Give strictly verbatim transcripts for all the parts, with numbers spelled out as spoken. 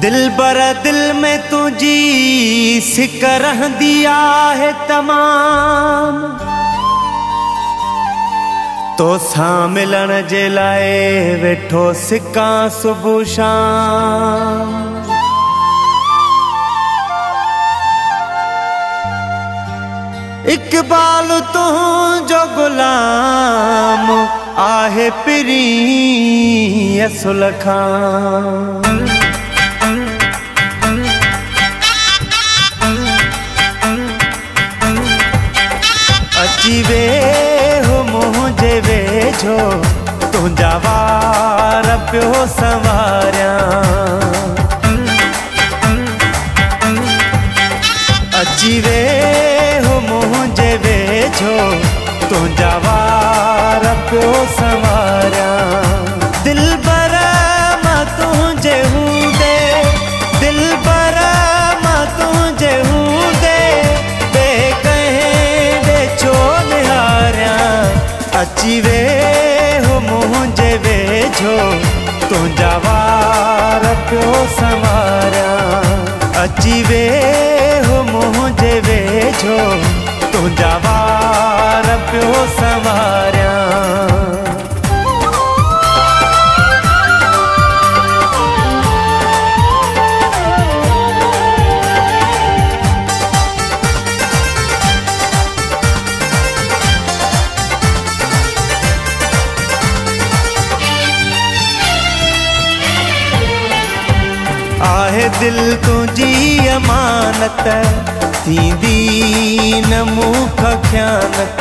दिल बर दिल में तुझी सिक रहंदी आहे तमाम। तो सां मिलण जे लाए वेठो सिका सुबह शाम। इकबाल तुझो गुलाम आहे पिरी असुल खां। अची वे हो मुझे वेझो तुझा वार पियो संवारिया। अची वे हो मुझे वेझो तुझा वार पियो संवारिया। दिल बर मां तुझे हूंदे, दिल बर मां तुझे हूंदे बे कहीं दे छो निहारिया। अची वे हो मुझे वेझो तुझा वार पियो संवारिया। अची वे हो मुझे वेझो तुझा वार पियो संवारिया। आहे दिल तुझी अमानत थींदी न मूख ख़यानत।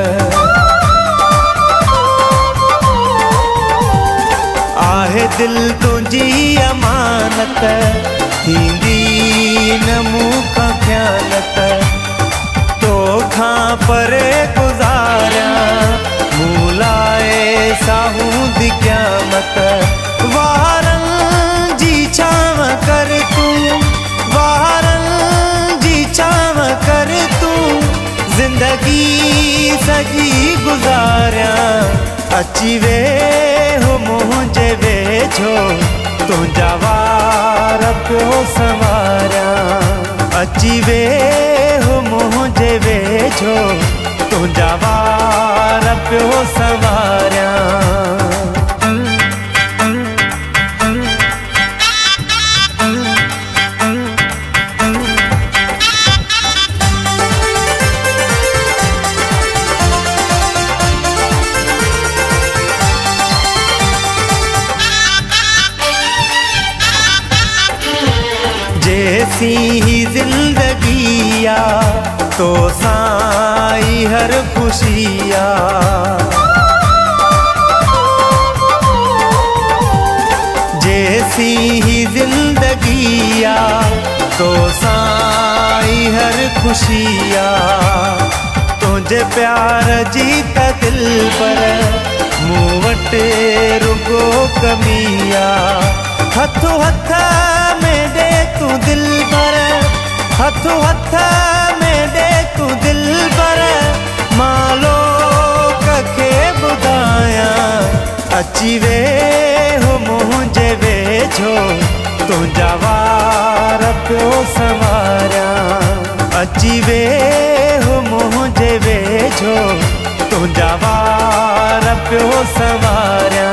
आहे दिल तुझी अमानत थींदी न मूख ख़यानत। तो खां परे गुज़ारिया मूं लाए साहूं दी क़यामत। वारन जी छाव कर तू, वारन जी छाव कर तू जिंदगी सजी गुजारिया। अची वे हो मुझे वेझो तुझा वार पियो संवारिया। अची वे हो मुझे वेझो तुझा वार पियो संवारिया। जैसी ही जिंदगिया तो साई हर खुशिया। जैसी ही जिंदगिया तो साई हर खुशिया। तुझे प्यार जीता दिल पर मूं वटे रुगो कमिया। हथो हथ में दे तू दिल पर, हथो हथ में दे तू दिल पर मालो कखे बुधाया। अची वे हो मुझे वेझो तुझा वार पियो संवारिया। अची वे हो मुझे वेझो तुझा वार पियो संवारिया।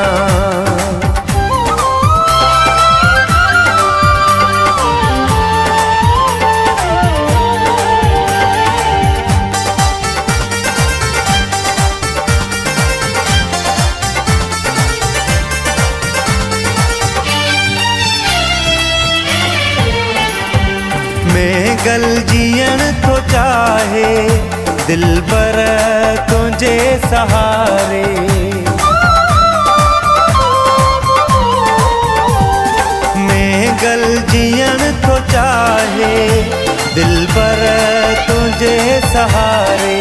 गल जियन तो चाहे दिल बर तुझे सहारे। मैं गल जियन तो चाहे दिल बर तुझे सहारे।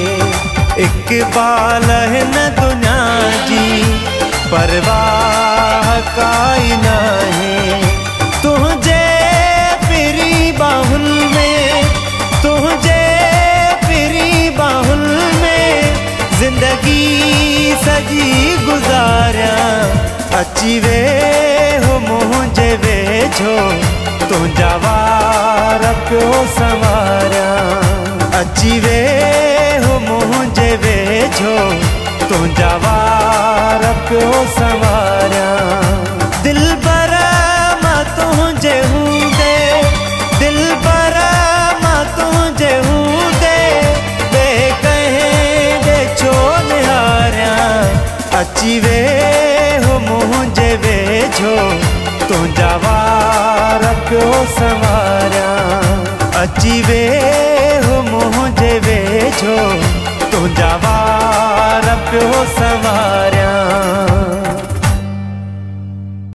इकबाल है न दुनिया जी परवाह काई नहीं। तुझे पिरी बाहुल में, तुझे पिरी बाहुल में जिंदगी सजी गुजारिया। अची वे हो मुझे वेझो तुझा वार पियो संवारिया। अची वे हो मुझे वेझो तुझा वार पियो संवारिया। दिल बर मां तुझे हूंदे दिल बर मां तुझे हूंदे बे कहीं दे छो निहारिया। अची वे हो मुझे वेझो तुझा वार पियो संवारिया। अची वे हो मुझे वेझो तुझा वार पियो संवारिया।